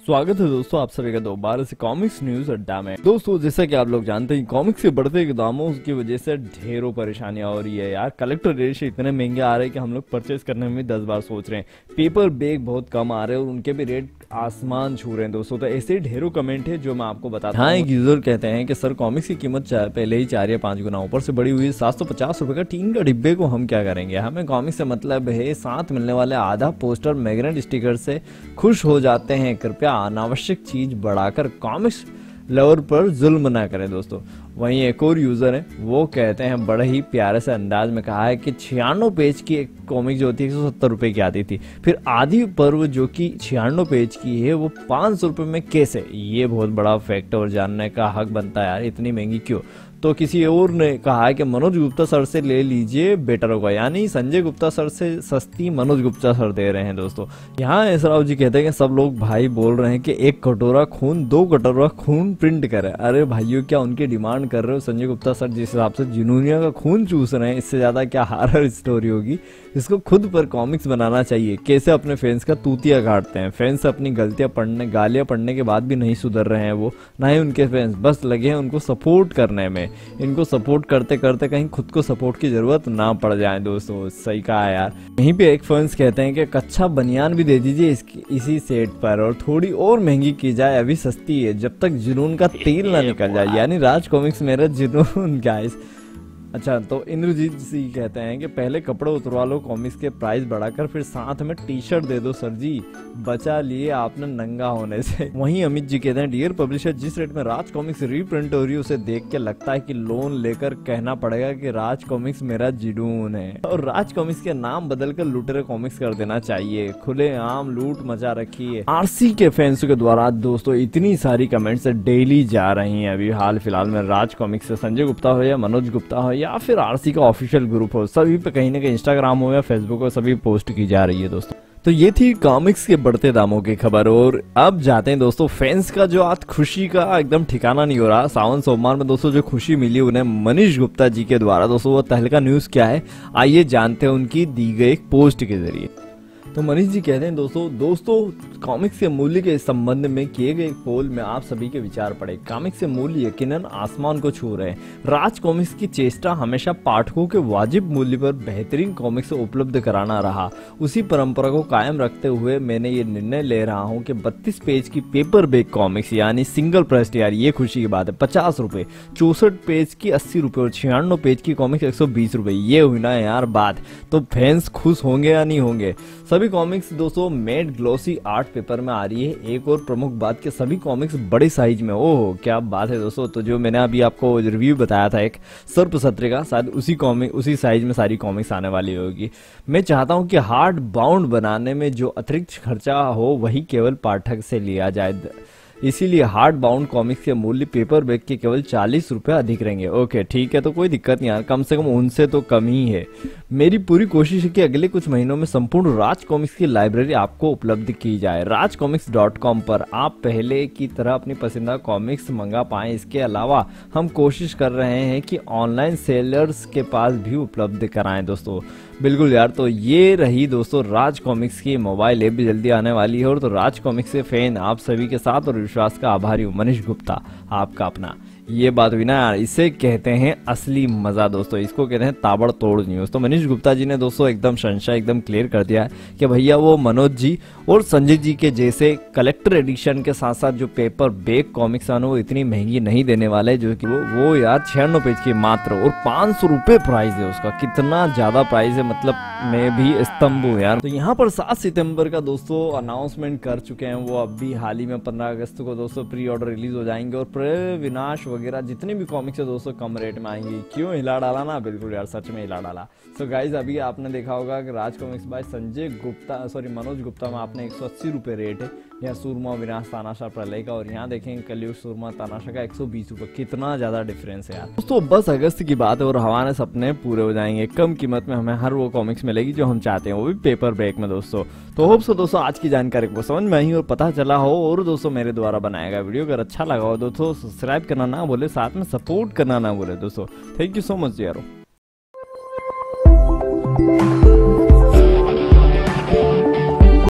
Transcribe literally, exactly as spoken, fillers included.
स्वागत है दोस्तों आप सभी का दोबारा से कॉमिक्स न्यूज अड्डा में। दोस्तों जैसा कि आप लोग जानते हैं कॉमिक्स के बढ़ते दामों की वजह से ढेरों परेशानियां हो रही है यार। कलेक्टर एडिशन इतने महंगे आ रहे हैं कि हम लोग परचेज करने में दस बार सोच रहे हैं। पेपर बैग बहुत कम आ रहे हैं और उनके भी रेट आसमान छू रहे हैं दोस्तों। तो ऐसे ढेरों कमेंट है जो मैं आपको बताता हूँ। हाँ, एक यूजर कहते हैं कि सर कॉमिक्स की कीमत पहले ही चार या पांच गुना ऊपर से बढ़ी हुई है। सात सौ पचास रुपए का टीन का डिब्बे को हम क्या करेंगे। हमें कॉमिक्स से मतलब है साथ मिलने वाले आधा पोस्टर मैग्नेट स्टिकर से खुश हो जाते हैं। कृपया अनावश्यक चीज बढ़ाकर कॉमिक्स लवर पर जुल्म ना करें दोस्तों। वहीं एक और यूजर है वो कहते हैं बड़े ही प्यारे से अंदाज में कहा है कि छियानवे पेज की एक कॉमिक जो होती है एक सौ सत्तर रुपए की आती थी, फिर आदि पर्व जो कि छियानवे पेज की है वो पाँच सौ रुपए में कैसे। ये बहुत बड़ा फैक्ट और जानने का हक बनता है यार, इतनी महंगी क्यों। तो किसी और ने कहा है कि मनोज गुप्ता सर से ले लीजिए बेटर होगा, यानी संजय गुप्ता सर से सस्ती मनोज गुप्ता सर दे रहे हैं दोस्तों। यहाँ एसराव जी कहते हैं कि सब लोग भाई बोल रहे हैं कि एक कटोरा खून दो कटोरा खून प्रिंट करे। अरे भाइयों क्या उनकी डिमांड कर रहे हो। संजय गुप्ता सर जिस हिसाब से जुनूनिया का खून चूस रहे हैं इससे ज्यादा क्या हॉरर स्टोरी होगी। इसको खुद पर कॉमिक्स बनाना चाहिए। कैसे अपने फैंस का तूतिया काटते हैं। फैंस अपनी गलतियां पढ़ने गालियां पढ़ने के बाद भी नहीं सुधर रहे हैं वो, ना ही उनके फैंस बस लगे हैं उनको सपोर्ट करने में। इनको सपोर्ट करते करते कहीं खुद को सपोर्ट की जरूरत ना पड़ जाए दोस्तों। सही कहा यार। यहीं पे एक फैंस कहते हैं कि कच्चा बनियान भी दे दीजिए इसी सेट पर और थोड़ी और महंगी की जाए, अभी सस्ती है जब तक जुनून का तेल ना निकल जाए। यानी राज कॉमिक्स मेरा जुनून गाइस। अच्छा, तो इंद्रजीत सिंह कहते हैं कि पहले कपड़े उतरवा लो कॉमिक्स के प्राइस बढ़ाकर, फिर साथ में टी शर्ट दे दो सर जी, बचा लिए आपने नंगा होने से। वहीं अमित जी कहते हैं डियर पब्लिशर जिस रेट में राज कॉमिक्स रीप्रिंट हो रही है उसे देख के लगता है कि लोन लेकर कहना पड़ेगा कि राज कॉमिक्स मेरा जुनून है और राज कॉमिक्स के नाम बदलकर लुटेरे कॉमिक्स कर देना चाहिए। खुले आम लूट मचा रखी है। आरसी के फैंस के द्वारा दोस्तों इतनी सारी कमेंट्स डेली जा रही हैं अभी हाल फिलहाल में। राज कॉमिक्स से संजय गुप्ता हो या मनोज गुप्ता हो या फिर आरसी का ऑफिशियल ग्रुप हो, सभी पे कहीं ना कहीं इंस्टाग्राम हो या फेसबुक हो सभी पोस्ट की जा रही है दोस्तों। तो ये थी कॉमिक्स के बढ़ते दामों की खबर। और अब जाते हैं दोस्तों फैंस का जो आज खुशी का एकदम ठिकाना नहीं हो रहा। सावन सोमवार में दोस्तों जो खुशी मिली उन्हें मनीष गुप्ता जी के द्वारा दोस्तों, वो तहलका न्यूज क्या है आइए जानते हैं उनकी दी गई एक पोस्ट के जरिए। तो मनीष जी कहते हैं दोस्तों दोस्तों कॉमिक्स के मूल्य के संबंध में किए गए पोल में आप सभी के विचार पड़े। कॉमिक्स के मूल्य यकीनन आसमान को छू रहे हैं। राज कॉमिक्स की चेष्टा हमेशा पाठकों के वाजिब मूल्य पर बेहतरीन कॉमिक्स उपलब्ध कराना रहा। उसी परंपरा को कायम रखते हुए मैंने ये निर्णय ले रहा हूँ कि बत्तीस पेज की पेपर बैग कॉमिक्स यानी सिंगल प्रेस, यार ये खुशी की बात है, पचास रुपए, चौसठ पेज की अस्सी रुपए और छियानवे पेज की कॉमिक्स एक सौ बीस रुपए। ये हुई ना यार बात। तो फैंस खुश होंगे या नहीं होंगे। सभी कॉमिक्स दोस्तों मेड ग्लोसी आर्ट पेपर में आ रही है। एक और प्रमुख बात कि सभी कॉमिक्स बड़े साइज में। ओह क्या बात है दोस्तों। तो जो मैंने अभी आपको रिव्यू बताया था एक सर्प सत्र का, शायद उसी कॉमिक उसी साइज में सारी कॉमिक्स आने वाली होगी। मैं चाहता हूं कि हार्ड बाउंड बनाने में जो अतिरिक्त खर्चा हो वही केवल पाठक से लिया जाए, इसीलिए हार्ड बाउंड कॉमिक्स के मूल्य पेपर बैग के केवल चालीस रुपए अधिक रहेंगे। ओके ठीक है, तो कोई दिक्कत नहीं यार, कम से कम उनसे तो कम ही है। मेरी पूरी कोशिश है कि अगले कुछ महीनों में संपूर्ण राज कॉमिक्स की लाइब्रेरी आपको उपलब्ध की जाए। राज कॉमिक्स डॉट कॉम पर आप पहले की तरह अपनी पसंदीदा कॉमिक्स मंगा पाएं। इसके अलावा हम कोशिश कर रहे हैं कि ऑनलाइन सेलर्स के पास भी उपलब्ध कराएं दोस्तों। बिल्कुल यार, तो ये रही दोस्तों राज कॉमिक्स की मोबाइल ऐप भी जल्दी आने वाली है। और तो राज कॉमिक्स के फैन आप सभी के साथ और विश्वास का आभारी हूँ मनीष गुप्ता आपका अपना। ये बात हुई ना यार, इसे कहते हैं असली मजा दोस्तों, इसको कहते हैं ताबड़तोड़ न्यूज। तो मनीष गुप्ता जी ने दोस्तों एकदम संशय एकदम क्लियर कर दिया है कि भैया वो मनोज जी और संजय जी के जैसे कलेक्टर एडिशन के साथ साथ जो पेपर बैग कॉमिक्स आने वो इतनी महंगी नहीं देने वाले, जो कि वो वो यार छियानवे पेज की मात्र और पाँच सौ रुपये प्राइस है उसका। कितना ज्यादा प्राइस है, मतलब मैं भी स्तंभ हूँ यार। तो यहाँ पर सात सितंबर का दोस्तों अनाउंसमेंट कर चुके हैं वो। अभी हाल ही में पंद्रह अगस्त को दोस्तों प्री ऑर्डर रिलीज हो जाएंगे और प्रे विनाश वगैरह जितने भी कॉमिक्स है दोस्तों कम रेट में आएंगी। क्यों हिला डाला ना, बिल्कुल यार सच में हिला डाला। सो गाइज अभी आपने देखा होगा कि Raj comics by Sanjay Gupta sorry Manoj Gupta में आपने एक सौ अस्सी रुपये रेट है यहाँ सूरमा विनाश तानाशाह प्रलय का, और यहाँ देखेंगे कलयुग सूरमा तानाशाह का एक सौ बीस रुपये। कितना ज्यादा डिफरेंस है यार दोस्तों। बस अगस्त की बात है और हमारे सपने पूरे हो जाएंगे। कम कीमत में हमें हर वो कॉमिक्स मिलेगी जो हम चाहते हैं, वो भी पेपर बैग में दोस्तों। तो होप सो दोस्तों आज की जानकारी को समझ में आई और पता चला हो। और दोस्तों मेरे द्वारा बनाया गया वीडियो अगर अच्छा लगा हो दोस्तों सब्सक्राइब करना ना भूले, साथ में सपोर्ट करना ना भूले दोस्तों। थैंक यू सो मच यारो।